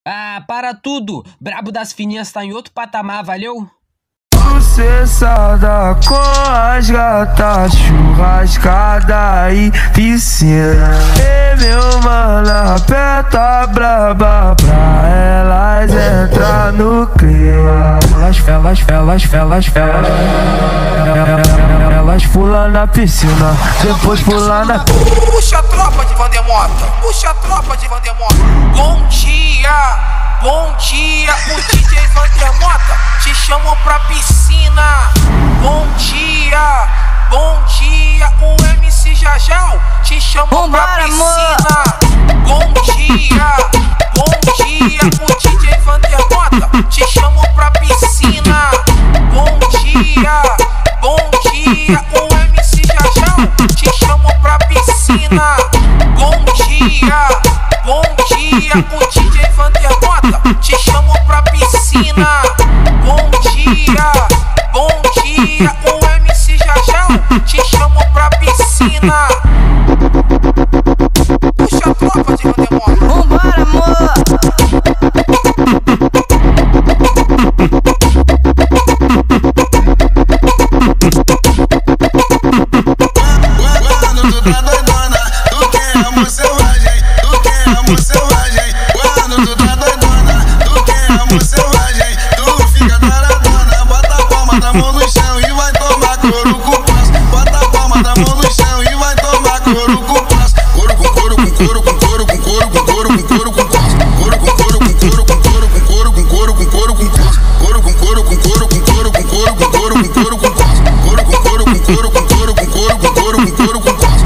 Ah, para tudo! Brabo das fininhas tá em outro patamar, valeu? Sucessada com as gatas, churrascada e piscina. E meu mano aperta braba pra elas entrar no clima. Elas pulam na piscina, depois pulam na... Puxa a tropa de Vandemota, puxa a tropa de Vandemota. Bom dia, o DJ Vandemota te chamou pra piscina. Bom dia, o MC Jajal te chamou pra piscina. Bom dia, o DJ Vandemota te chamou pra piscina. Bom dia, o MC Jajal te chamou pra piscina. Bom dia, o DJ Vandemota te chamou pra piscina. Bom dia, o MC Jajal te chamou pra piscina. Puxa a tropa de Vandemota. Vambora, amor! Quando tu tá doidona, tu quer amor selvagem, tu quer amor selvagem. Quando tu tá doidona, tu quer amor selvagem, tu fica taradona. Bota a palma da mão no chão e vai tomar couro com passo. Bota a palma da mão no chão e vai tomar couro com passo. Couro com couro com couro com couro com couro com couro com couro com passo. Couro com couro com couro com couro com couro com couro com couro com passo. Couro com couro com couro com couro com couro com couro com couro com passo. Couro com couro com couro com couro com couro com couro com couro com passo.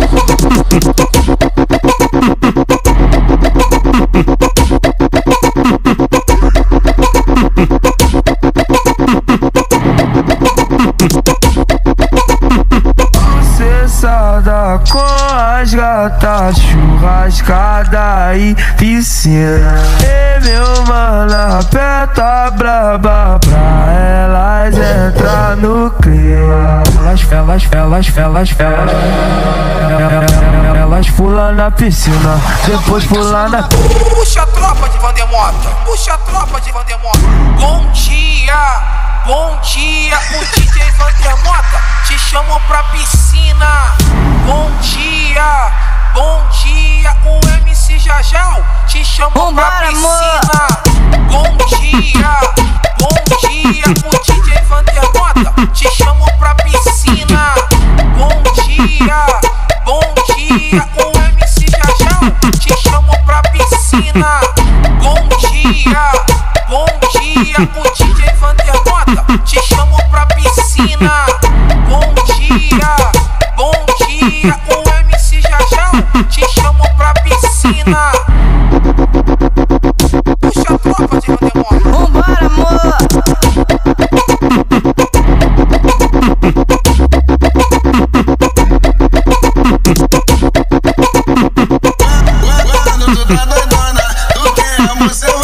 Sucessada com as gatas, churrascada e piscina. E meu mano aperta braba pra elas entrar no clima. Elas pulam na piscina, depois pulam na... Puxa a tropa de Vandemota, puxa a tropa de Vandemota. Bom dia, o DJ Vandemota te chamou pra piscina. Bom dia, o MC Jajal te chamou pra piscina. Bom dia, o DJ Vandemota te chamou pra piscina. Bom dia, o MC Jajal te chamou pra piscina. Bom dia, o DJ Vandemota te chamou pra piscina. Bom dia, o MC Jajal te chamou pra piscina. Puxa a tropa de Vandemota. Vambora, amor! Quando tu tá doidona, tu quer amor selvagem.